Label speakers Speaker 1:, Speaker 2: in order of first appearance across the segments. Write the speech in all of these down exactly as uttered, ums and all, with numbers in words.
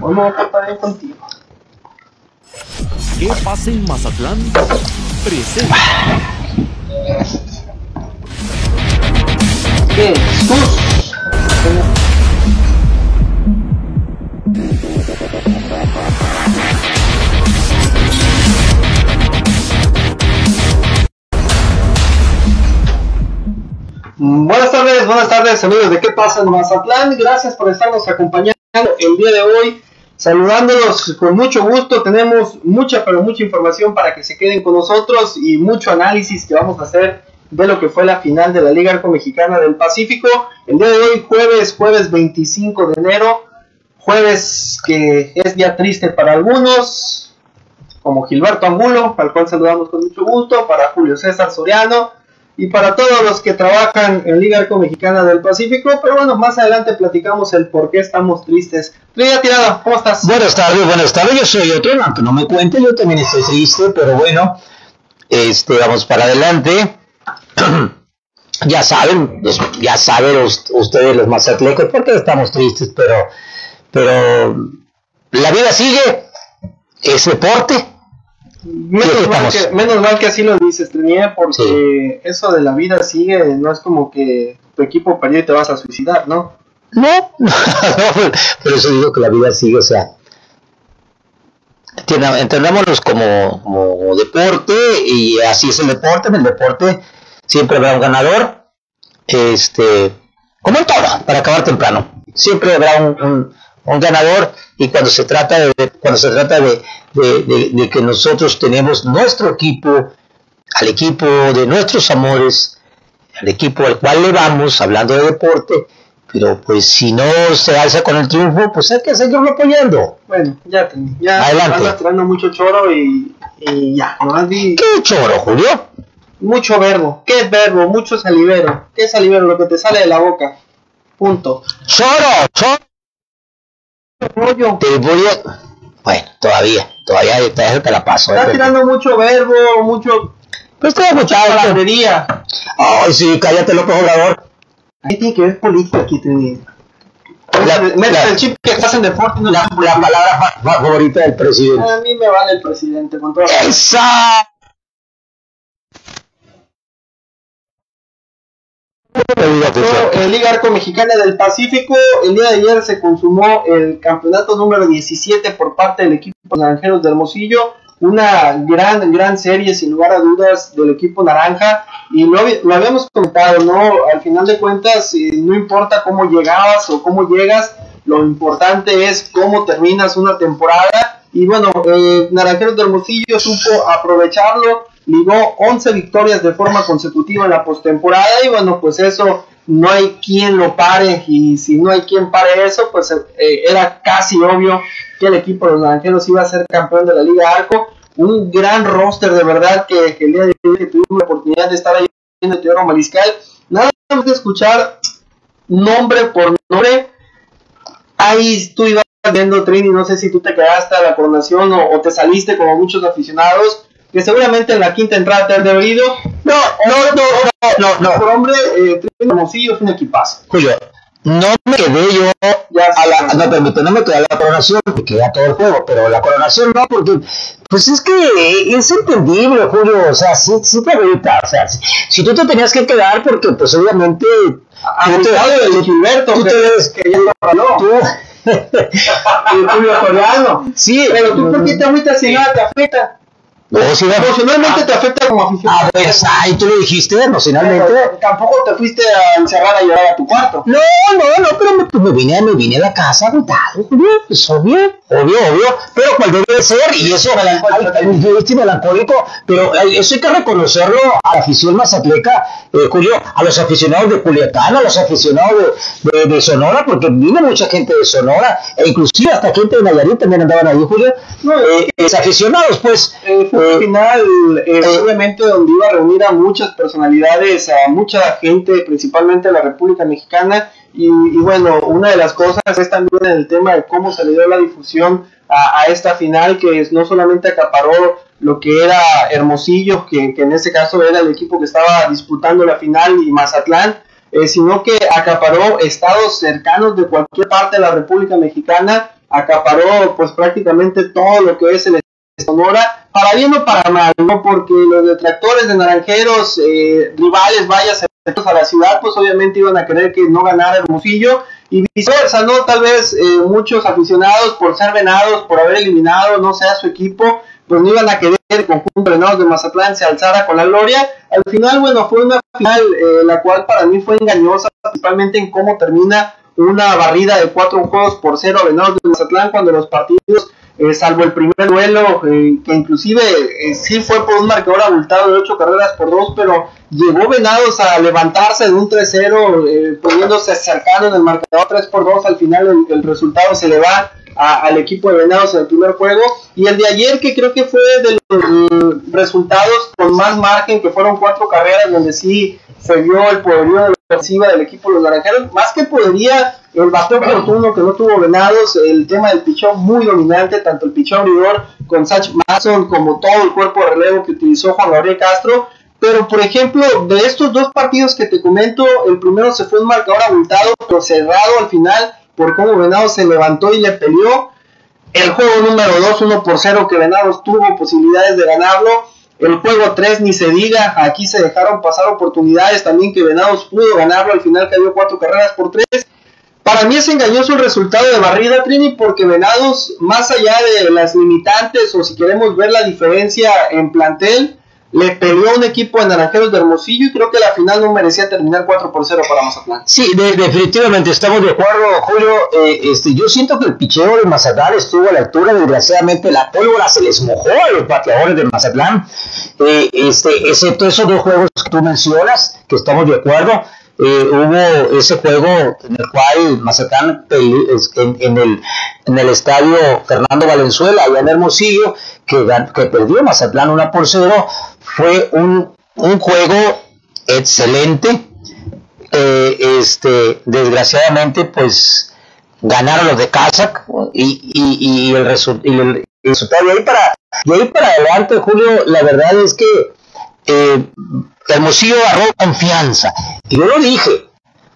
Speaker 1: Hoy me voy a portar bien contigo.
Speaker 2: ¿Qué pasa en Mazatlán? Presenta.
Speaker 1: ¿Qué? ¡Sus! Buenas tardes, buenas tardes amigos de ¿Qué pasa en Mazatlán? Gracias por estarnos acompañando el día de hoy, saludándolos con mucho gusto. Tenemos mucha pero mucha información para que se queden con nosotros y mucho análisis que vamos a hacer de lo que fue la final de la Liga Arco Mexicana del Pacífico. El día de hoy, jueves, jueves veinticinco de enero, jueves que es día triste para algunos, como Gilberto Angulo, al cual saludamos con mucho gusto, para Julio César Soriano, y para todos los que trabajan en Liga Arco Mexicana del Pacífico. Pero bueno, más adelante platicamos el por qué estamos tristes. Lidia Tirado, ¿cómo estás?
Speaker 3: Buenas tardes, buenas tardes, yo soy otro, aunque no me cuente, yo también estoy triste, pero bueno, este, vamos para adelante. Ya saben, ya saben ustedes los mazatlecos por qué estamos tristes, pero, pero la vida sigue, es deporte.
Speaker 1: Menos mal, que, menos mal que así lo dices, Trinier, porque sí, eso de la vida sigue, no es como que tu equipo perdió y te vas a suicidar, ¿no?
Speaker 3: No, no, por eso digo que la vida sigue, o sea, entendámonos como, como deporte, y así es el deporte. En el deporte siempre habrá un ganador, este, como en todo, para acabar temprano, siempre habrá un, un, un ganador. Y cuando se trata de cuando se trata de, de, de, de que nosotros tenemos nuestro equipo, al equipo de nuestros amores, al equipo al cual le vamos, hablando de deporte, pero pues si no se alza con el triunfo, pues hay que seguirlo apoyando.
Speaker 1: Bueno, ya, ya andas tirando mucho choro y, y ya. ¿No?
Speaker 3: ¿Qué choro, Julio?
Speaker 1: Mucho verbo. ¿Qué es verbo? Mucho salivero. ¿Qué es salivero? Lo que te sale de la boca. Punto.
Speaker 3: Choro, choro.
Speaker 1: Rollo.
Speaker 3: Te voy a... Bueno, todavía, todavía te, te la paso.
Speaker 1: Estás eh, tirando pero... mucho verbo, mucho...
Speaker 3: Pues estoy escuchando
Speaker 1: la palabrería.
Speaker 3: Ay, sí, cállate, loco jugador.
Speaker 1: Ahí tiene que ver política aquí, te digo. Mete el chip que estás en deporte. No,
Speaker 3: la, la palabra favorita del presidente.
Speaker 1: A mí me vale el presidente, con todo.
Speaker 3: ¡Esa!
Speaker 1: El Liga Arco Mexicana del Pacífico, el día de ayer se consumó el campeonato número diecisiete por parte del equipo Naranjeros de Hermosillo, una gran, gran serie sin lugar a dudas del equipo naranja, y lo, lo habíamos comentado, ¿no? Al final de cuentas, eh, no importa cómo llegabas o cómo llegas, lo importante es cómo terminas una temporada, y bueno, eh, Naranjeros de Hermosillo supo aprovecharlo, ligó once victorias de forma consecutiva en la postemporada, y bueno, pues eso no hay quien lo pare, y si no hay quien pare eso, pues eh, era casi obvio que el equipo de los Naranjeros iba a ser campeón de la Liga Arco. Un gran roster, de verdad, que, que el día de hoy que tuvimos la oportunidad de estar ahí en el Teodoro Mariscal, nada más de escuchar nombre por nombre, ahí tú ibas viendo, Trini, no sé si tú te quedaste a la coronación o, o te saliste como muchos aficionados, que seguramente en la quinta entrada te han debido.
Speaker 3: No, no, no, no, no.
Speaker 1: Por hombre, eh, Trini Hermosillo es un equipazo.
Speaker 3: Julio, no me quedé yo ya a la, no, permito, no me quedé a la coronación, me quedé a todo el juego, pero la coronación no, porque pues es que es entendible, Julio, o sea, sí, sí te ahorita, o sea, si, si tú te tenías que quedar, porque pues obviamente
Speaker 1: a tú te de Gilberto,
Speaker 3: tú
Speaker 1: que,
Speaker 3: te ves,
Speaker 1: que ya lo habló,
Speaker 3: tú,
Speaker 1: y Julio Soriano,
Speaker 3: sí,
Speaker 1: pero tú por qué te agüitas si nada te afecta.
Speaker 3: No, si
Speaker 1: emocionalmente ah, te afecta como aficionado.
Speaker 3: Ah, pues, ay, tú lo dijiste, emocionalmente.
Speaker 1: Pero tampoco te fuiste a encerrar a llorar a tu cuarto.
Speaker 3: No, no, no, pero me, pues me vine, me vine a la casa agotado, Julio, pues obvio, obvio, obvio, pero cual debe ser, y eso, yo estoy melancólico, pero eso hay que reconocerlo a la afición mazatleca, eh, Julio, a los aficionados de Culiacán, a los aficionados de, de, de Sonora, porque vino mucha gente de Sonora, e inclusive hasta gente de Nayarit también andaban ahí, Julio, no, eh, los aficionados, pues,
Speaker 1: eh, fue un final, eh, eh, obviamente, donde iba a reunir a muchas personalidades, a mucha gente, principalmente de la República Mexicana, y, y bueno, una de las cosas es también el tema de cómo se le dio la difusión a, a esta final, que es, no solamente acaparó lo que era Hermosillo, que, que en este caso era el equipo que estaba disputando la final, y Mazatlán, eh, sino que acaparó estados cercanos de cualquier parte de la República Mexicana, acaparó pues prácticamente todo lo que es el Sonora, para bien o para mal, ¿no? Porque los detractores de Naranjeros, eh, rivales, vaya, cercanos a la ciudad, pues obviamente iban a querer que no ganara Hermosillo, y viceversa, ¿no? Tal vez eh, muchos aficionados, por ser Venados, por haber eliminado, no sé, a su equipo, pues no iban a querer que el conjunto de Venados de Mazatlán se alzara con la gloria. Al final, bueno, fue una final eh, la cual para mí fue engañosa, principalmente en cómo termina una barrida de cuatro juegos por cero a Venados de Mazatlán, cuando los partidos, eh, salvo el primer duelo, eh, que inclusive eh, sí fue por un marcador abultado de ocho carreras por dos, pero llegó Venados a levantarse de un tres cero, eh, poniéndose cercano en el marcador tres por dos, al final el, el resultado se le va a, al equipo de Venados en el primer juego, y el de ayer, que creo que fue de los eh, resultados con más margen, que fueron cuatro carreras, donde sí se vio el poderío de la ofensiva del equipo de los Naranjeros, más que podría, el bateo oportuno que no tuvo Venados, el tema del pichón muy dominante, tanto el pichón abridor con Sach Mason, como todo el cuerpo de relevo que utilizó Juan Gabriel Castro. Pero por ejemplo, de estos dos partidos que te comento, el primero se fue un marcador abultado, pero cerrado al final, por cómo Venados se levantó y le peleó. El juego número dos, uno por cero, que Venados tuvo posibilidades de ganarlo. El juego tres, ni se diga, aquí se dejaron pasar oportunidades también que Venados pudo ganarlo, al final cayó cuatro carreras por tres. Para mí es engañoso el resultado de barrida, Trini, porque Venados, más allá de las limitantes, o si queremos ver la diferencia en plantel, le peleó a un equipo de Naranjeros de Hermosillo, y creo que la final no merecía terminar cuatro por cero para Mazatlán.
Speaker 3: Sí, de, definitivamente estamos de acuerdo, Julio. Eh, este, yo siento que el picheo de Mazatlán estuvo a la altura. Desgraciadamente la pólvora se les mojó a los bateadores de Mazatlán, eh, este, excepto esos dos juegos que tú mencionas, que estamos de acuerdo. Eh, hubo ese juego en el cual Mazatlán en, en, el, en el estadio Fernando Valenzuela, allá en Hermosillo, que, que perdió Mazatlán una por cero. Fue un, un juego excelente. Eh, este, desgraciadamente, pues ganaron los de Casac, y, y, y, el, resu y el resultado de ahí para, de ahí para adelante, Julio, la verdad es que eh, Hermosillo agarró confianza. Y yo lo dije,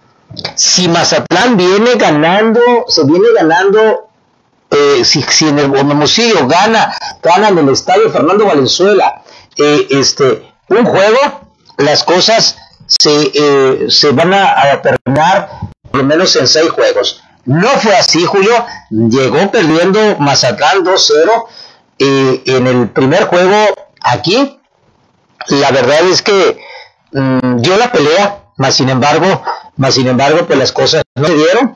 Speaker 3: si Mazatlán viene ganando, se viene ganando, eh, si, si en el Hermosillo gana, gana en el estadio Fernando Valenzuela, eh, este, un juego, las cosas se, eh, se van a, a terminar por lo menos en seis juegos. No fue así, Julio. Llegó perdiendo Mazatlán dos cero eh, en el primer juego aquí. La verdad es que mmm, dio la pelea, más sin embargo, más sin embargo, pues las cosas no se dieron,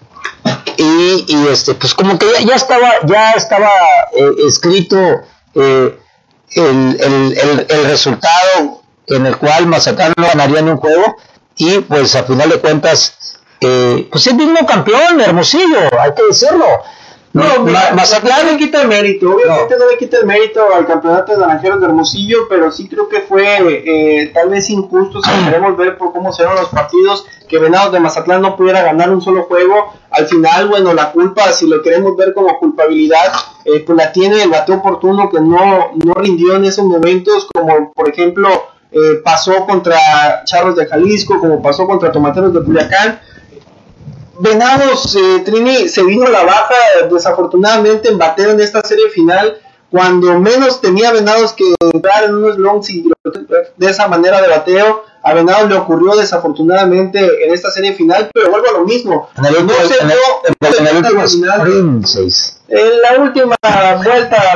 Speaker 3: y, y este, pues como que ya, ya estaba, ya estaba eh, escrito eh, el, el, el, el resultado en el cual Mazatlán no ganaría en un juego, y pues a final de cuentas, eh, pues es mismo campeón, Hermosillo, hay que decirlo.
Speaker 1: No, Ma Mazatlán no le quita el mérito, obviamente no. no le quita el mérito al campeonato de Naranjeros de Hermosillo, pero sí creo que fue eh, tal vez injusto, si queremos ver por cómo se dieron los partidos, que Venados de Mazatlán no pudiera ganar un solo juego. Al final, bueno, la culpa, si lo queremos ver como culpabilidad, eh, pues la tiene el bateo oportuno, que no, no rindió en esos momentos, como por ejemplo eh, pasó contra Charros de Jalisco, como pasó contra Tomateros de Culiacán. Venados, eh, Trini, se vino a la baja desafortunadamente en bateo en esta serie final, cuando menos tenía Venados que entrar en unos longs y de esa manera de bateo. A Venados le ocurrió desafortunadamente en esta serie final, pero vuelvo a lo mismo. En el, no se vio en el último final, en la última vuelta,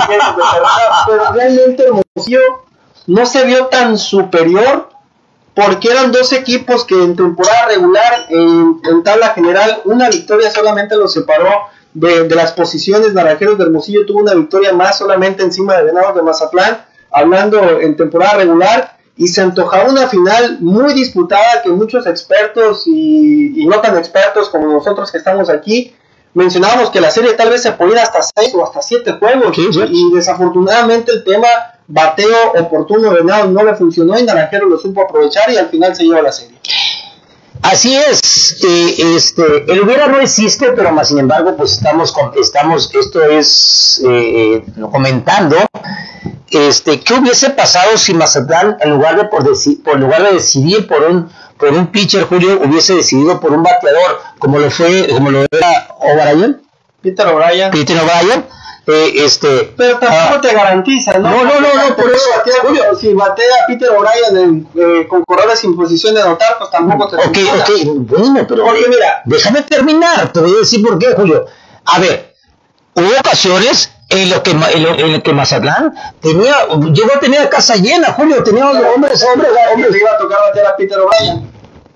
Speaker 1: pero realmente Hermosillo no se vio tan superior, porque eran dos equipos que en temporada regular, en, en tabla general, una victoria solamente los separó de, de las posiciones. Naranjeros de Hermosillo tuvo una victoria más solamente encima de Venados de Mazatlán, hablando en temporada regular, y se antojaba una final muy disputada, que muchos expertos y, y no tan expertos como nosotros que estamos aquí mencionábamos que la serie tal vez se podía ir hasta seis o hasta siete juegos, sí, sí. Y desafortunadamente el tema bateo oportuno de Venados no le funcionó, y Naranjeros lo supo aprovechar y al final se lleva la serie.
Speaker 3: Así es, eh, este, el hubiera no existe, pero más sin embargo, pues estamos, con, estamos, esto es eh, comentando, este, ¿qué hubiese pasado si Mazatlán, en lugar de por, deci por lugar de decidir por un por un pitcher, Julio, hubiese decidido por un bateador, como lo fue, como lo era O'Brien,
Speaker 1: Peter O'Brien.
Speaker 3: Peter O'Brien, eh, este,
Speaker 1: pero tampoco
Speaker 3: uh,
Speaker 1: te garantiza, ¿no?
Speaker 3: No, no, no, no, por eso,
Speaker 1: batea, Julio, si batea Peter O'Brien en, eh, con corredores sin posición de anotar, pues tampoco te
Speaker 3: Ok, ok, bueno, pero
Speaker 1: porque mira,
Speaker 3: déjame terminar, te voy a decir por qué, Julio. A ver, hubo ocasiones en lo que en lo, en lo que Mazatlán tenía, llegó a tener casa llena, Julio, tenía hombres, hombres, hombres.
Speaker 1: Le iba a tocar batear a Peter O'Brien.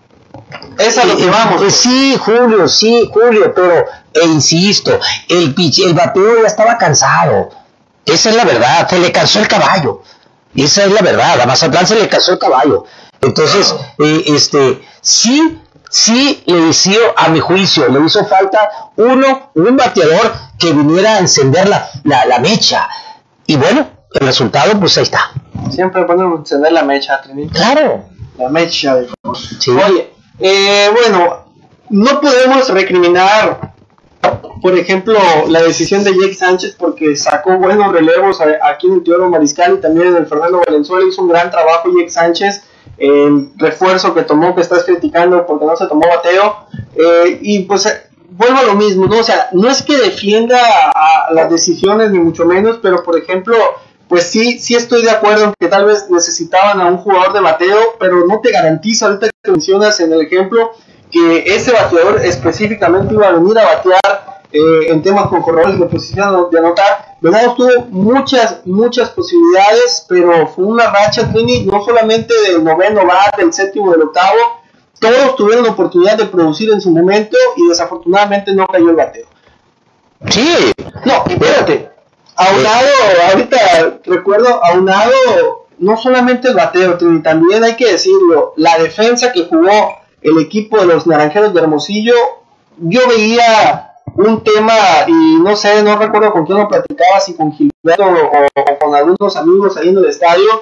Speaker 1: Esa es lo que vamos.
Speaker 3: Pues sí, Julio, sí, Julio, pero, e insisto, el pitch, el bateo ya estaba cansado. Esa es la verdad, se le cansó el caballo. Esa es la verdad, a Mazatlán se le cansó el caballo. Entonces, eh, este, sí, sí le hizo, a mi juicio, le hizo falta uno, un bateador que viniera a encender la, la, la mecha. Y bueno, el resultado, pues ahí está.
Speaker 1: Siempre podemos encender la mecha, Trini.
Speaker 3: Claro.
Speaker 1: La mecha, de
Speaker 3: sí.
Speaker 1: Oye, eh, bueno, no podemos recriminar, por ejemplo, la decisión de Jake Sánchez porque sacó buenos relevos aquí en el Teodoro Mariscal y también en el Fernando Valenzuela. Hizo un gran trabajo Jake Sánchez. El refuerzo que tomó, que estás criticando porque no se tomó bateo, eh, y pues eh, vuelvo a lo mismo, ¿no? O sea, no es que defienda a, a las decisiones ni mucho menos, pero por ejemplo, pues sí, sí estoy de acuerdo en que tal vez necesitaban a un jugador de bateo, pero no te garantizo, ahorita que mencionas en el ejemplo, que ese bateador específicamente iba a venir a batear eh, en temas con corredores de posición de anotar. Venados tuvo muchas, muchas posibilidades, pero fue una racha, Trini, no solamente del noveno bat, del séptimo, del octavo, todos tuvieron oportunidad de producir en su momento y desafortunadamente no cayó el bateo.
Speaker 3: Sí.
Speaker 1: No, espérate, aunado, ahorita recuerdo, aunado no solamente el bateo, Trini, también hay que decirlo, la defensa que jugó el equipo de los Naranjeros de Hermosillo, yo veía un tema, y no sé, no recuerdo con quién lo platicaba, si con Gilberto o, o con algunos amigos ahí en el estadio.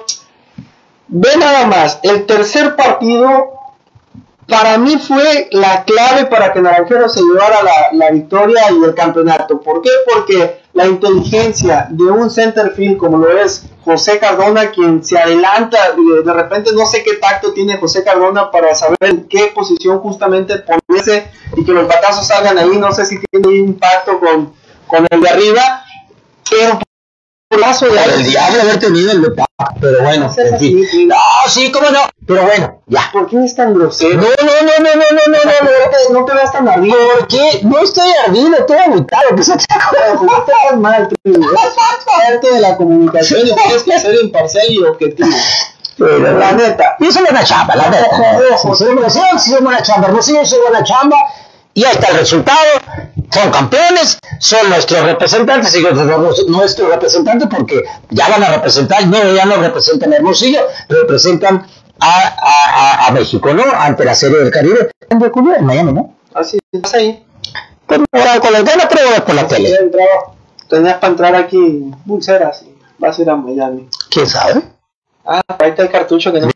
Speaker 1: Ve nada más, el tercer partido para mí fue la clave para que Naranjeros se llevara la, la victoria y el campeonato. ¿Por qué? Porque la inteligencia de un center field como lo es José Cardona, quien se adelanta, de, de repente no sé qué tacto tiene José Cardona para saber en qué posición justamente ponerse y que los batazos salgan ahí, no sé si tiene impacto con, con el de arriba, pero por caso de
Speaker 3: el diablo haber tenido el de Papa, pero bueno, en fin. No, sí, cómo no, pero bueno, ya.
Speaker 1: ¿Por qué es tan grosero?
Speaker 3: No, no, no, no, no, no, no, no,
Speaker 1: no, te, no te veas tan ardido.
Speaker 3: ¿Por qué? No estoy ardido, estoy agotado, que se te
Speaker 1: acuerda. No te das mal, tú. Es parte de la comunicación y tienes que ser imparcial y objetivo. Pero la neta.
Speaker 3: Yo soy buena chamba, la neta. Sí, soy buena chamba, soy buena chamba, Hermosillo, soy buena chamba. Y ahí está el resultado, son campeones, son nuestros representantes, y nuestros representantes porque ya van a representar, no, ya no representan a Hermosillo, representan a, a, a, a México, ¿no? Ante la Serie del Caribe, en Miami, ¿no?
Speaker 1: Así es, ahí.
Speaker 3: Pero con las ganas, pero por la tele.
Speaker 1: Tenías para entrar aquí pulseras y vas a ir a Miami.
Speaker 3: ¿Quién sabe?
Speaker 1: Ah, ahí está el cartucho que no...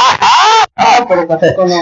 Speaker 1: Ah, pero tampoco no.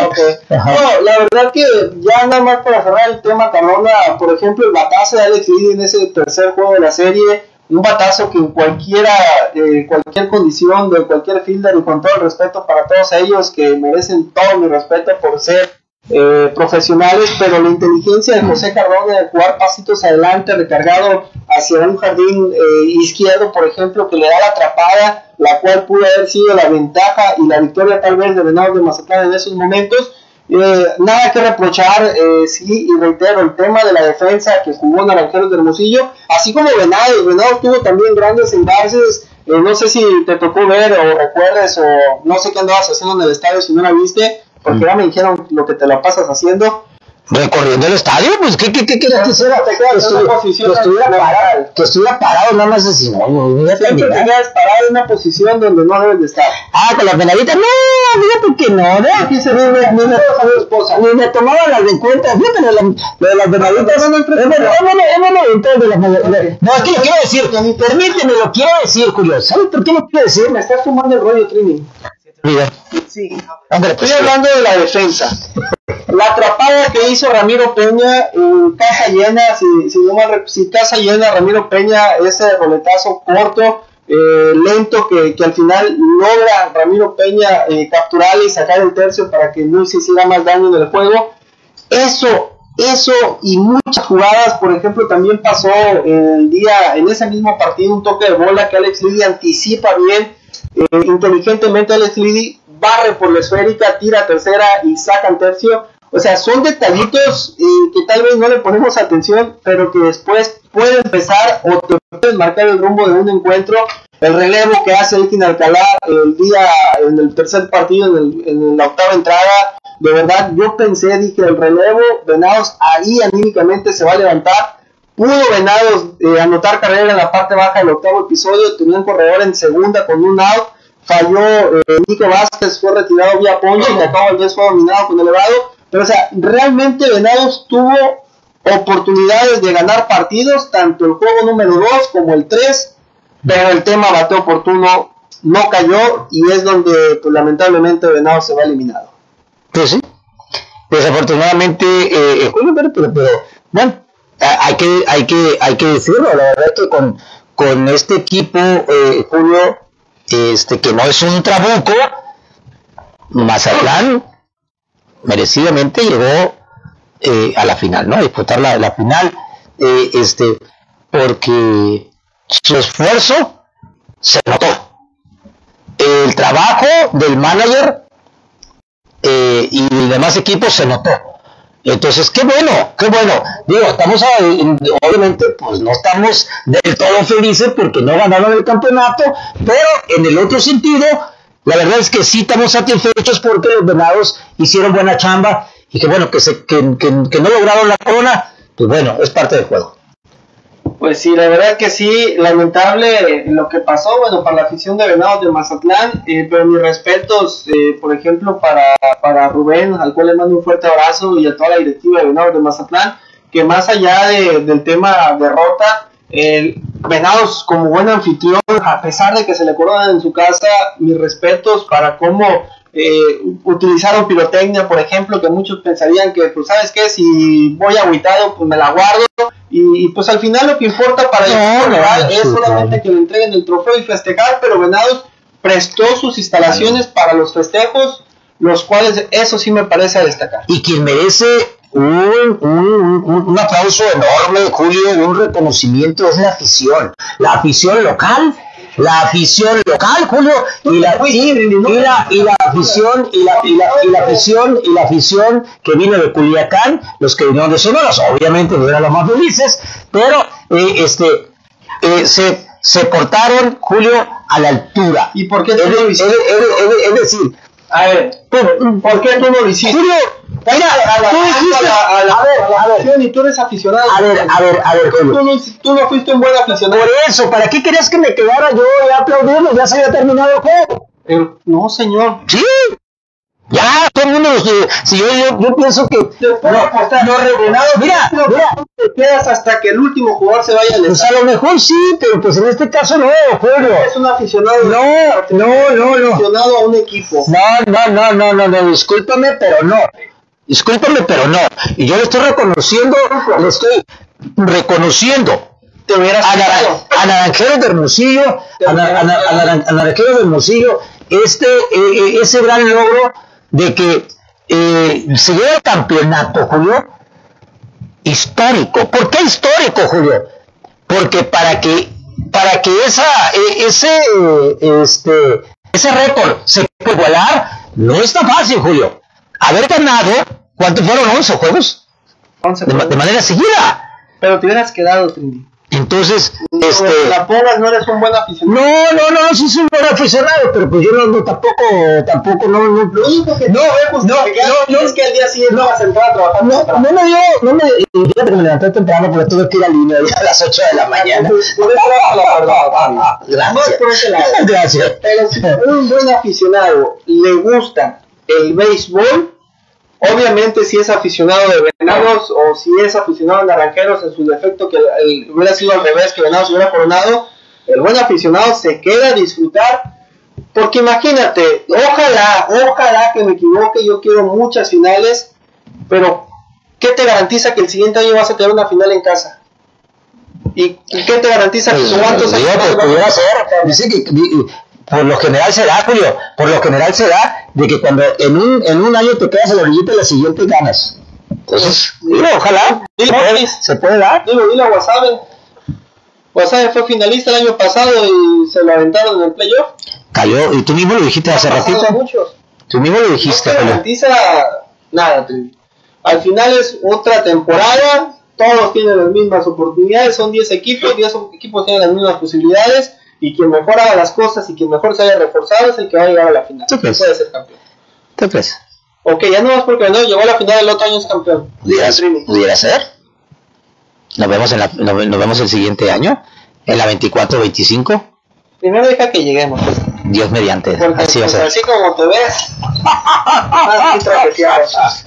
Speaker 1: No, la verdad que ya nada más para cerrar el tema, Cardona, por ejemplo, el batazo de Alex Liddy en ese tercer juego de la serie, un batazo que en cualquiera, eh, cualquier condición de cualquier fielder, y con todo el respeto para todos ellos que merecen todo mi respeto por ser eh, profesionales, pero la inteligencia de José Cardona de jugar pasitos adelante, recargado hacia un jardín eh, izquierdo, por ejemplo, que le da la atrapada, la cual pudo haber sido la ventaja y la victoria tal vez de Venados de Mazatlán en esos momentos. Eh, nada que reprochar, eh, sí, y reitero, el tema de la defensa que jugó Naranjeros de Hermosillo, así como Venados. Venados tuvo también grandes envases, eh, no sé si te tocó ver o recuerdes, o no sé qué andabas haciendo en el estadio si no la viste, porque ya me dijeron lo que te la pasas haciendo.
Speaker 3: Recorriendo el estadio, pues, ¿qué, qué, qué querías que hiciera?
Speaker 1: Te quedas en una posición
Speaker 3: que estuviera parado, que estuviera parado, nada más así, no, no, no,
Speaker 1: siempre te quedas parado en una posición donde no debes de estar.
Speaker 3: Ah, con las venaditas, no, fíjate que no, ¿no?
Speaker 1: Aquí se ve, ni me esposa,
Speaker 3: ni me tomaban las de cuenta, fíjate, lo, lo de las venaditas, no, no, no, no, no, es que lo quiero decir, permíteme, lo quiero decir, Julio, ¿sabes por qué lo quiero decir?
Speaker 1: Me estás tomando el rollo, Trini.
Speaker 3: Mira.
Speaker 1: Sí, hombre, estoy hablando de la defensa. La atrapada que hizo Ramiro Peña en casa llena, si, si, no mal, si casa llena, Ramiro Peña, ese roletazo corto eh, lento que, que al final logra Ramiro Peña eh, capturar y sacar el tercio para que no se hiciera más daño en el juego. Eso, eso y muchas jugadas, por ejemplo, también pasó el día, en ese mismo partido, un toque de bola que Alex Liddy anticipa bien, eh, inteligentemente Alex Liddy barre por la esférica, tira a tercera y saca el tercio. O sea, son detallitos eh, que tal vez no le ponemos atención, pero que después pueden empezar o te pueden marcar el rumbo de un encuentro. El relevo que hace Elkin Alcalá el día, en el tercer partido, en, el, en la octava entrada, de verdad, yo pensé, dije, el relevo, Venados ahí anímicamente se va a levantar. Pudo Venados eh, anotar carrera en la parte baja del octavo episodio, tenía un corredor en segunda con un out, falló, eh, Nico Vázquez fue retirado vía ponche y Jacobo Valdés fue dominado con elevado. Pero, o sea, realmente Venados tuvo oportunidades de ganar partidos, tanto el juego número dos como el tres, pero el tema bateo oportuno no cayó y es donde, pues, lamentablemente Venados se va eliminado.
Speaker 3: Pues sí, desafortunadamente, eh, pero, pero, pero bueno, hay que, hay que, hay que decirlo, la verdad es que con, con este equipo, eh, Julio, este, que no es un trabuco, Mazatlán merecidamente llegó eh, a la final, ¿no? A disputar la, la final, eh, este, porque su esfuerzo se notó. El trabajo del manager eh, y los demás equipos se notó. Entonces, qué bueno, qué bueno. Digo, estamos, a, obviamente, pues no estamos del todo felices porque no ganaron el campeonato, pero en el otro sentido, la verdad es que sí estamos satisfechos porque los Venados hicieron buena chamba y que bueno, que, se, que, que, que no lograron la corona, pues bueno, es parte del juego.
Speaker 1: Pues sí, la verdad que sí, lamentable lo que pasó, bueno, para la afición de Venados de Mazatlán, eh, pero mis respetos, eh, por ejemplo, para, para Rubén, al cual le mando un fuerte abrazo, y a toda la directiva de Venados de Mazatlán, que más allá de, del tema derrota, eh, Venados como buen anfitrión, a pesar de que se le coronan en su casa, mis respetos para cómo eh, utilizaron pirotecnia, por ejemplo, que muchos pensarían que, pues, ¿sabes qué? Si voy agüitado, pues me la guardo, y, y pues al final lo que importa para el equipo rival es solamente que le entreguen el trofeo y festejar, pero Venados prestó sus instalaciones para los festejos, los cuales eso sí me parece a destacar.
Speaker 3: Y quien merece un, un, un, un aplauso enorme, Julio, un reconocimiento es la afición, la afición local, la afición local, Julio, y la, y, y la, y la afición, y la, y la, y la afición, y la afición que vino de Culiacán, los que vinieron de Sonora, obviamente no eran los más felices, pero eh, este eh, se, se portaron, Julio, a la altura.
Speaker 1: ¿Y por qué
Speaker 3: tú lo hiciste? Es, es, es, es decir,
Speaker 1: a ver, ¿por, ¿por qué tú no lo hiciste?
Speaker 3: Julio, mira, a la,
Speaker 1: tú dijiste, a la, a la, a ver, a la afición, y tú eres aficionado.
Speaker 3: A ver, a ver, a ver,
Speaker 1: tú, tú, no, tú no fuiste un buen aficionado.
Speaker 3: Por eso, ¿para qué querías que me quedara yo a aplaudirlo? Ya se había terminado el juego.
Speaker 1: Pero, no, señor.
Speaker 3: Sí. Ya, todo el mundo, si yo, yo, yo pienso que
Speaker 1: no, no revenado, mira, mira, te quedas hasta que el último jugador se vaya a
Speaker 3: pues a lo mejor sí, pero pues en este caso no, Julio.
Speaker 1: Es un aficionado.
Speaker 3: No, no, no, no.
Speaker 1: Aficionado a un equipo.
Speaker 3: No, no, no, no, no, no, discúlpame, pero no. Discúlpame, pero no. Y yo le estoy reconociendo, le estoy reconociendo.
Speaker 1: Te hubieras
Speaker 3: a, Naran, a Naranjeros de Hermosillo, a, na, a, na, a, Naran, a Naranjeros de Hermosillo, este, eh, ese gran logro de que eh, se lleva el campeonato, Julio, histórico. ¿Por qué histórico, Julio? Porque para que para que esa eh, ese este ese récord se pueda igualar, no está fácil, Julio. Haber ganado, ¿cuántos fueron? once juegos,
Speaker 1: once
Speaker 3: de,
Speaker 1: juegos.
Speaker 3: de manera seguida.
Speaker 1: Pero te hubieras quedado, Trindy.
Speaker 3: Entonces,
Speaker 1: no,
Speaker 3: este...
Speaker 1: la pongas, no eres un buen aficionado.
Speaker 3: No, no, no, sí soy un buen aficionado, pero pues yo no, no tampoco, tampoco, no, no,
Speaker 1: lo único que
Speaker 3: no,
Speaker 1: no,
Speaker 3: no,
Speaker 1: no, es que al día siguiente no vas a entrar a trabajar.
Speaker 3: No, no me dio, no me, fíjate que me levanté temprano porque tuve que ir a línea a las ocho de la mañana.
Speaker 1: Por eso la verdad,
Speaker 3: gracias.
Speaker 1: No es por ese lado.
Speaker 3: Gracias.
Speaker 1: Pero si un buen aficionado le gusta el béisbol, obviamente si es aficionado de Venados o si es aficionado de Naranjeros, en su defecto que el, hubiera sido al revés, que Venados hubiera coronado, el buen aficionado se queda a disfrutar, porque imagínate, ojalá, ojalá que me equivoque, yo quiero muchas finales, pero ¿qué te garantiza que el siguiente año vas a tener una final en casa? ¿Y qué te garantiza que
Speaker 3: Pues,
Speaker 1: cuántos
Speaker 3: digo,
Speaker 1: años
Speaker 3: pues,
Speaker 1: más
Speaker 3: pudiera
Speaker 1: va a
Speaker 3: ser, dice que di- por lo general se da, Julio, por lo general se da de que cuando en un, en un año te quedas a la orillita, la siguiente ganas. Entonces, digo, ojalá,
Speaker 1: Dile,
Speaker 3: se puede,
Speaker 1: Mortis.
Speaker 3: se puede dar.
Speaker 1: Digo, dile a Wasabe. Wasabe fue finalista el año pasado y se lo aventaron en el playoff.
Speaker 3: Cayó, y tú mismo lo dijiste hace
Speaker 1: Ha pasado
Speaker 3: ratito.
Speaker 1: muchos.
Speaker 3: Tú mismo lo
Speaker 1: No
Speaker 3: dijiste,
Speaker 1: te
Speaker 3: Julio.
Speaker 1: garantiza nada, Trini. Al final es otra temporada, todos tienen las mismas oportunidades, son diez equipos, diez equipos tienen las mismas posibilidades, y quien mejor haga las cosas y quien mejor se haya reforzado es el que va a llegar a la final.
Speaker 3: ¿Tú crees?
Speaker 1: Puede ser campeón.
Speaker 3: ¿Tú crees?
Speaker 1: Ok, ya no más porque no llegó a la final, el otro año es campeón.
Speaker 3: ¿Pudiera,
Speaker 1: Trini.
Speaker 3: pudiera ser? Nos vemos, en la, nos, nos vemos el siguiente año, en la veinticuatro veinticinco.
Speaker 1: Primero deja que lleguemos, pues,
Speaker 3: Dios mediante.
Speaker 1: porque
Speaker 3: Así va a
Speaker 1: pues,
Speaker 3: ser.
Speaker 1: así como te ves, más que trapeteado.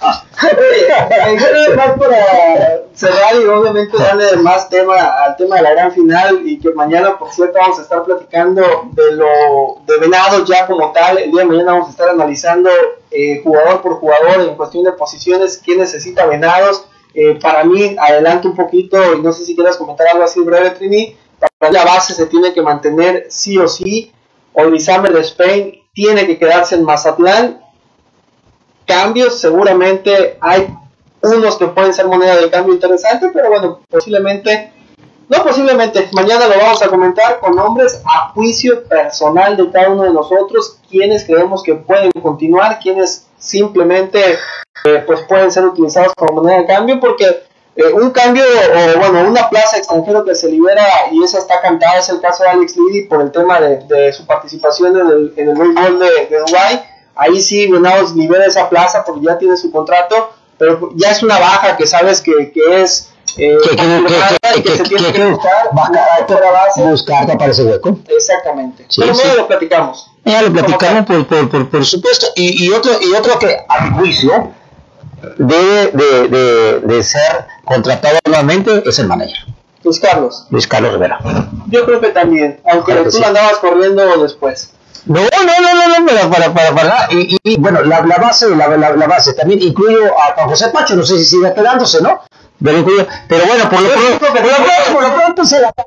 Speaker 1: Oye, más para cerrar y obviamente darle más tema al tema de la gran final, y que mañana, por cierto, vamos a estar platicando de lo de Venados ya como tal. El día de mañana vamos a estar analizando eh, jugador por jugador en cuestión de posiciones qué necesita Venados. Eh, para mí, adelanto un poquito y no sé si quieras comentar algo así breve, Trini. Para la base se tiene que mantener sí o sí. Olvizamer de Spain tiene que quedarse en Mazatlán. Cambios, seguramente hay unos que pueden ser moneda de cambio interesante, pero bueno, posiblemente, no posiblemente, mañana lo vamos a comentar con nombres a juicio personal de cada uno de nosotros, quienes creemos que pueden continuar, quienes simplemente eh, pues pueden ser utilizados como moneda de cambio, porque eh, un cambio, o bueno, una plaza extranjero que se libera, y eso está cantada, es el caso de Alex Liddy por el tema de, de su participación en el, en el béisbol de, de Dubái. Ahí sí Venados libera esa plaza porque ya tiene su contrato, pero ya es una baja que sabes que, que es eh,
Speaker 3: Que- que-
Speaker 1: confirmada
Speaker 3: que-
Speaker 1: y que
Speaker 3: que-
Speaker 1: se tiene
Speaker 3: que-
Speaker 1: que
Speaker 3: que-
Speaker 1: buscar
Speaker 3: baja-
Speaker 1: una tercera base.
Speaker 3: Buscarte para ese hueco.
Speaker 1: Exactamente.
Speaker 3: Sí,
Speaker 1: Pero
Speaker 3: sí.
Speaker 1: bueno, lo platicamos.
Speaker 3: Ya lo platicamos, por, por, por, por supuesto. Y, y, otro, y otro que, a mi juicio, debe de, de, de ser contratado nuevamente es el manager,
Speaker 1: Luis Carlos,
Speaker 3: Luis Carlos Rivera.
Speaker 1: yo creo que también, aunque
Speaker 3: Claro que
Speaker 1: tú
Speaker 3: sí.
Speaker 1: andabas corriendo después.
Speaker 3: No, no, no, no, no, para, para, para, para nada. Y, y, y, bueno, la, la base, la, la, la base, también incluyo a Juan José Pacho, no sé si sigue quedándose, ¿no? Pero, incluyo, pero bueno, por lo pronto, por lo pronto, por lo pronto se la...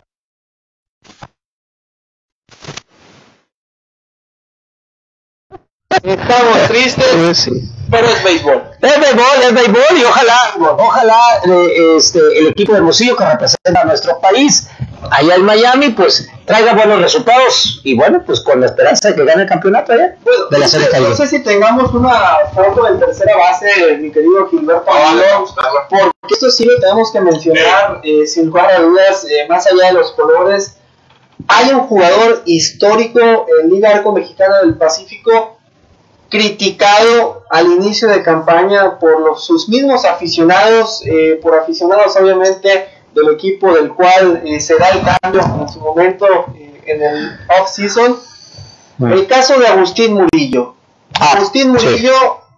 Speaker 1: Estamos tristes,
Speaker 3: Sí.
Speaker 1: pero es béisbol.
Speaker 3: Es béisbol, es béisbol, y ojalá, ojalá eh, este, el equipo de Hermosillo que representa a nuestro país allá en Miami, pues traiga buenos resultados, y bueno, pues con la esperanza de que gane el campeonato allá
Speaker 1: Bueno,
Speaker 3: de la
Speaker 1: no, sé,
Speaker 3: Serie
Speaker 1: no
Speaker 3: Caribe.
Speaker 1: sé si tengamos una foto en tercera base, mi querido Gilberto Avalo, porque esto sí lo tenemos que mencionar, eh, sin lugar a dudas, eh, más allá de los colores. Hay un jugador histórico en Liga Arco Mexicana del Pacífico, criticado al inicio de campaña por los, sus mismos aficionados, eh, por aficionados obviamente del equipo del cual eh, se da el cambio en su momento eh, en el off-season.
Speaker 3: Mm.
Speaker 1: El caso de Agustín Murillo.
Speaker 3: Ah,
Speaker 1: Agustín
Speaker 3: sí.
Speaker 1: Murillo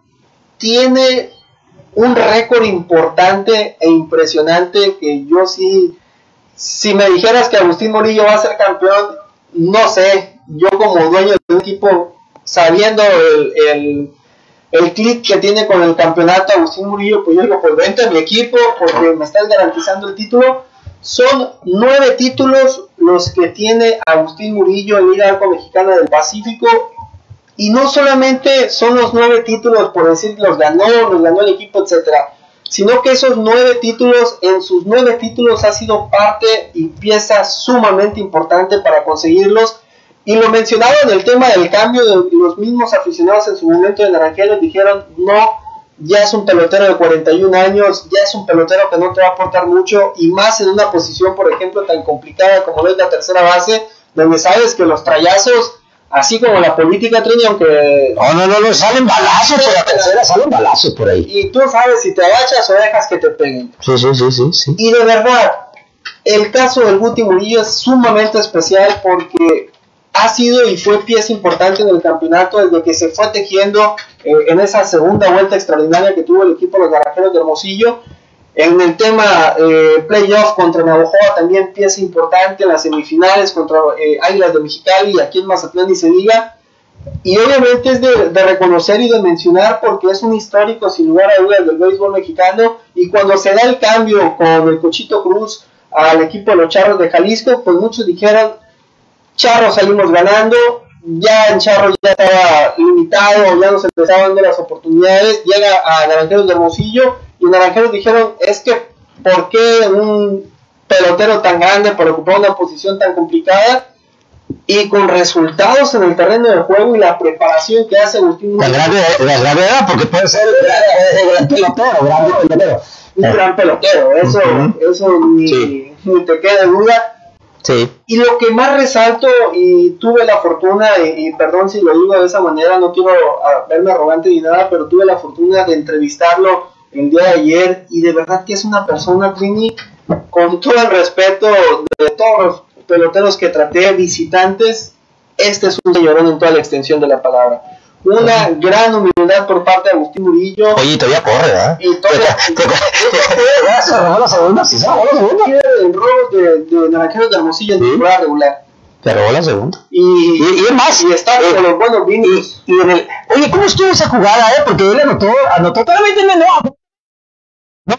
Speaker 1: tiene un récord importante e impresionante que yo sí, si me dijeras que Agustín Murillo va a ser campeón, no sé, yo como dueño de un equipo, sabiendo el, el, el clic que tiene con el campeonato Agustín Murillo, pues yo digo, pues vente a mi equipo porque me estás garantizando el título. Son nueve títulos los que tiene Agustín Murillo en Liga Arco Mexicana del Pacífico, y no solamente son los nueve títulos por decir los ganó, los ganó el equipo, etcétera, sino que esos nueve títulos, en sus nueve títulos ha sido parte y pieza sumamente importante para conseguirlos. Y lo mencionaba en el tema del cambio, de los mismos aficionados en su momento de Naranjeros dijeron, no, ya es un pelotero de cuarenta y un años, ya es un pelotero que no te va a aportar mucho, y más en una posición, por ejemplo, tan complicada como es la tercera base, donde sabes que los trayazos, así como la política, Trini, aunque...
Speaker 3: No, no, no, no, salen balazos por la tercera, salen balazos por ahí.
Speaker 1: Y tú sabes si te agachas o dejas que te peguen.
Speaker 3: Sí, sí, sí, sí, sí.
Speaker 1: Y de verdad, el caso del Guti Murillo es sumamente especial porque ha sido y fue pieza importante en el campeonato desde que se fue tejiendo eh, en esa segunda vuelta extraordinaria que tuvo el equipo de los Naranjeros de Hermosillo. En el tema eh, playoff contra Navojoa también pieza importante, en las semifinales contra eh, Águilas de Mexicali, y aquí en Mazatlán ni se diga. Y obviamente es de, de reconocer y de mencionar porque es un histórico sin lugar a dudas del béisbol mexicano, y cuando se da el cambio con el Cochito Cruz al equipo de los Charros de Jalisco, pues muchos dijeron, Charros salimos ganando, ya en Charros ya estaba limitado, ya no se les estaban dando las oportunidades, llega a Naranjeros de Hermosillo, y Naranjeros dijeron, es que, ¿por qué un pelotero tan grande para ocupar una posición tan complicada? Y con resultados en el terreno de juego y la preparación que hace Agustín
Speaker 3: la grande, la gravedad, porque puede ser un gran pelotero, grande pelotero.
Speaker 1: Un gran pelotero, eso, uh-huh. eso ni, sí. ni te queda duda.
Speaker 3: Sí.
Speaker 1: Y lo que más resalto, y tuve la fortuna, y, y perdón si lo digo de esa manera, no quiero a, verme arrogante ni nada, pero tuve la fortuna de entrevistarlo el día de ayer, y de verdad que es una persona, Trini, con todo el respeto de todos los peloteros que traté, visitantes, este es un señorón en toda la extensión de la palabra. Una uh-huh. gran humildad por parte de Agustín Murillo.
Speaker 3: Oye, todavía corre, ¿verdad?
Speaker 1: Y todavía
Speaker 3: se robó la segunda, sí, se robó la segunda.
Speaker 1: El robo de, de Naranjeros de Hermosillo en
Speaker 3: ¿Sí?
Speaker 1: temporada regular.
Speaker 3: Se robó la segunda.
Speaker 1: Y,
Speaker 3: y, y es más,
Speaker 1: y está
Speaker 3: eh,
Speaker 1: con los buenos vinos.
Speaker 3: Y, y en el, oye, ¿cómo estuvo esa jugada, eh? Porque él anotó, anotó totalmente no. No.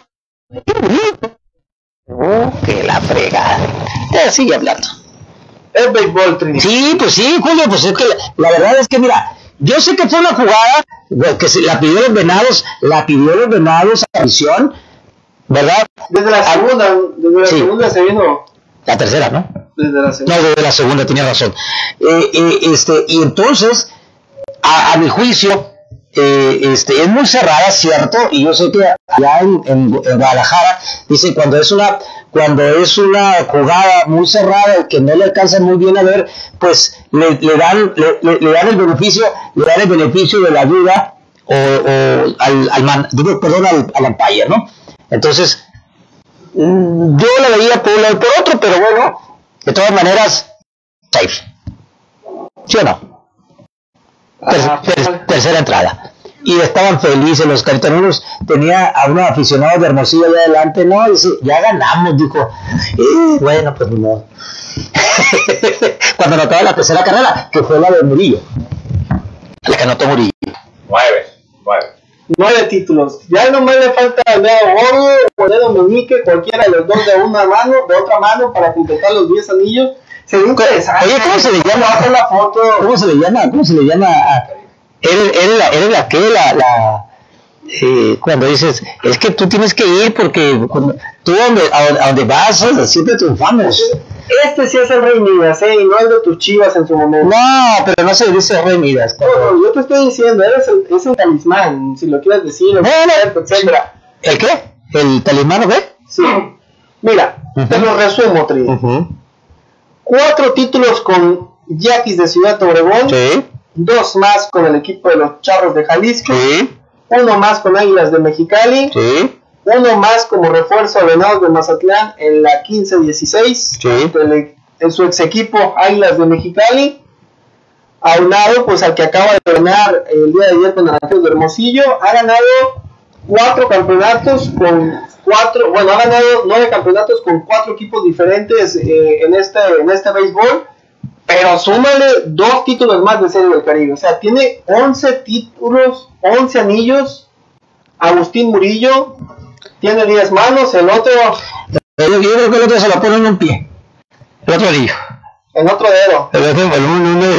Speaker 3: Oh, que la fregada. Ya sigue hablando.
Speaker 1: Es béisbol, Trini.
Speaker 3: Sí, pues sí, Julio, pues es que la, la verdad es que mira, yo sé que fue una jugada que se la pidió los Venados, la pidió los Venados a visión, ¿verdad?
Speaker 1: Desde la segunda, desde la sí. segunda se vino.
Speaker 3: La tercera, ¿no?
Speaker 1: Desde la segunda.
Speaker 3: No, desde la segunda, tenía razón. Eh, eh, este, y entonces, a, a mi juicio, eh, este, es muy cerrada, cierto, y yo sé que allá en, en, en Guadalajara, dicen cuando es una cuando es una jugada muy cerrada que no le alcanza muy bien a ver, pues le, le dan le, le, le dan el beneficio, le dan el beneficio de la duda o, o al, al man, digo, perdón, al, al umpire, ¿no? Entonces, yo la veía por un lado y por otro, pero bueno, de todas maneras, safe. ¿Sí o no? Ter, ter, tercera entrada. Y estaban felices los caritanuros. Tenía a unos aficionados de Hermosillo allá adelante, no, dice, ya ganamos, dijo. Y bueno, pues ni modo. Cuando anotaba la tercera carrera, que fue la de Murillo, la que anotó Murillo.
Speaker 4: Nueve, nueve.
Speaker 1: Nueve títulos. Ya nomás le falta el dedo gordo o el dedo meñique, cualquiera de los dos de una mano, de otra mano, para completar los diez anillos. Se ve interesante.
Speaker 3: Oye, ¿cómo se le llama?
Speaker 1: Hacer la foto.
Speaker 3: ¿Cómo se le llama? ¿Cómo se le llama? Eres, eres la, eres la que la, la eh, cuando dices, es que tú tienes que ir porque cuando, tú donde, a, a donde vas siempre triunfamos.
Speaker 1: Este sí es el Rey Midas, ¿eh? Y no el de tus Chivas en su momento.
Speaker 3: No, pero no se dice Rey Midas.
Speaker 1: No, no, yo te estoy diciendo, eres el, es el talismán, si lo quieres decir,
Speaker 3: no, no,
Speaker 1: etcétera.
Speaker 3: ¿El qué? ¿El talismán o qué?
Speaker 1: Sí. Mira, uh-huh. te lo resumo, Tri. Uh-huh. Cuatro títulos con Yaquis de Ciudad Obregón. Sí. Dos más con el equipo de los Charros de Jalisco. Sí. Uno más con Águilas de Mexicali. Sí. Uno más como refuerzo a Venados de Mazatlán en la quince dieciséis. Sí. En su ex equipo Águilas de Mexicali. Aunado pues al que acaba de ganar el día de ayer con Naranjeros de Hermosillo. Ha ganado cuatro campeonatos con cuatro, bueno, ha ganado nueve campeonatos con cuatro equipos diferentes eh, en este en este béisbol. Pero súmale dos títulos más de Serie del Caribe. O sea, tiene once títulos, once anillos. Agustín Murillo tiene diez manos. El otro...
Speaker 3: Yo, yo creo que el otro se lo pone en un pie. El otro anillo.
Speaker 1: En otro dedo.
Speaker 3: El otro, el uno, uno.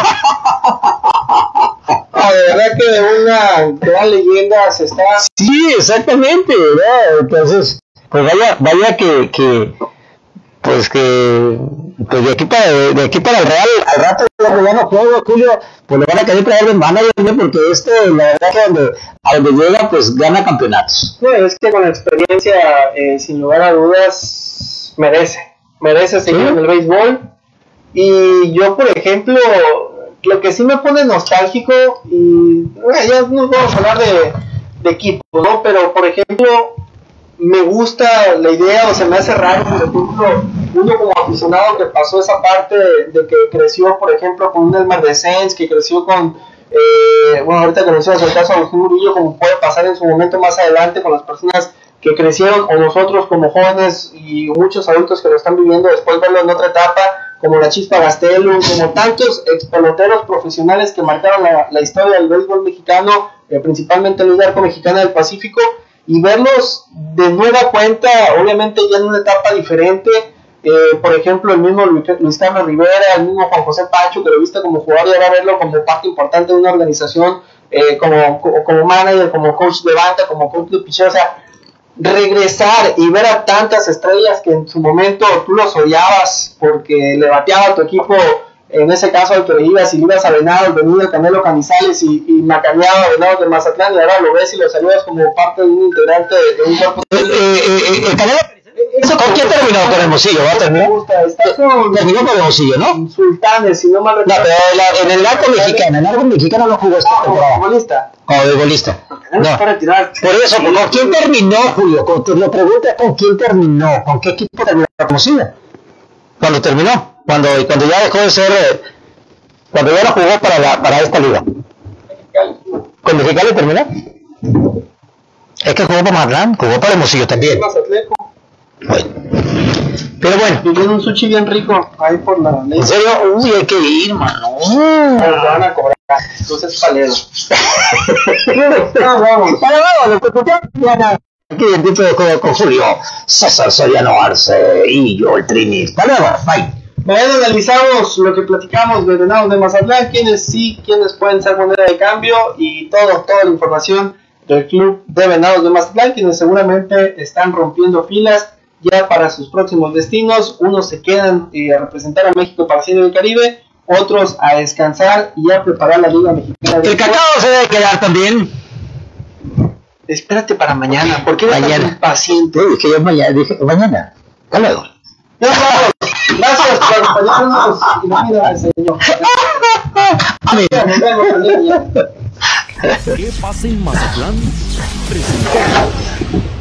Speaker 1: No, de verdad que de una gran leyenda se está...
Speaker 3: Sí, exactamente, ¿verdad? Entonces, pues vaya, vaya que... que pues que pues de aquí para de aquí para el Real al rato ya no juego, Julio, pues le van a querer traer de manager porque este la verdad que donde, a donde llega pues gana campeonatos.
Speaker 1: No, es que con la experiencia eh, sin lugar a dudas merece merece seguir ¿sí? en el béisbol. Y yo por ejemplo lo que sí me pone nostálgico, y bueno, ya nos vamos a hablar de, de equipos, ¿no? Pero por ejemplo me gusta la idea, o se me hace raro, por ejemplo, uno como aficionado que pasó esa parte de, de que creció, por ejemplo, con un Elmer Descens, que creció con, eh, bueno, ahorita que mencionas el caso de Agustín Murillo, como puede pasar en su momento más adelante con las personas que crecieron, o nosotros como jóvenes y muchos adultos que lo están viviendo después verlo en otra etapa, como la Chispa Gastelum, como tantos expeloteros profesionales que marcaron la, la historia del béisbol mexicano, eh, principalmente en el arco mexicano del Pacífico. y verlos de nueva cuenta, obviamente ya en una etapa diferente. Eh, por ejemplo, el mismo Luis Carlos Rivera, el mismo Juan José Pacho, que lo viste como jugador y ahora verlo como parte importante de una organización, eh, como, como, como manager, como coach de banca, como coach de picheo. O sea, regresar y ver a tantas estrellas que en su momento tú los odiabas porque le bateaba a tu equipo, en ese caso al que le ibas, y le ibas a Venados, venía Canelo Canizales y, y macaneaba a Venados de Mazatlán, y ahora lo ves y lo saludas como parte de un integrante de, de un cuerpo.
Speaker 3: Eh, eh, eh, el Canelo, ¿eso con quién terminó? Con Hermosillo, ¿va a terminar? Terminó con Hermosillo, ¿no?
Speaker 1: Sultanes, si no mal recuerdo.
Speaker 3: No, pero la, en el arco mexicano, en el arco mexicano no jugó esta
Speaker 1: no, como
Speaker 3: temporada.
Speaker 1: futbolista.
Speaker 3: Como futbolista.
Speaker 1: No. Para retirar.
Speaker 3: Por eso, ¿con quién terminó, Julio? Con, te lo preguntas, ¿con quién terminó? ¿Con qué equipo terminó Hermosillo? Cuando terminó, cuando, cuando ya dejó de ser, eh, cuando ya no jugó para, la, para esta liga. ¿Con Mexicali terminó? Es que jugó para Mazatlán, jugó para Hermosillo también. Bueno. Pero bueno.
Speaker 1: Vivió en un sushi bien rico, ahí por la ley.
Speaker 3: ¿En serio? Uy, hay que ir, mano.
Speaker 1: Pero te van a cobrar, entonces palero. No, vamos.
Speaker 3: Pero vamos, lo que ya aquí el tipo de juego con Julio, César Soriano Arce y yo, el Trini. Hasta luego, bye.
Speaker 1: Mañana analizamos lo que platicamos de Venados de Mazatlán, quiénes sí, quiénes pueden ser moneda de cambio y todo, toda la información del club de Venados de Mazatlán, quienes seguramente están rompiendo filas ya para sus próximos destinos. Unos se quedan eh, a representar a México para Serie del Caribe, otros a descansar y a preparar la Liga Mexicana.
Speaker 3: El Cacao se debe quedar también.
Speaker 1: Espérate para mañana, ¿por qué eres tan impaciente?
Speaker 3: Uy, que yo mañana, dije mañana. Hasta luego.
Speaker 1: No, vamos. Gracias por acompañarnos y no mira al señor.
Speaker 2: ¿Qué pasa en Mazatlán? Presentado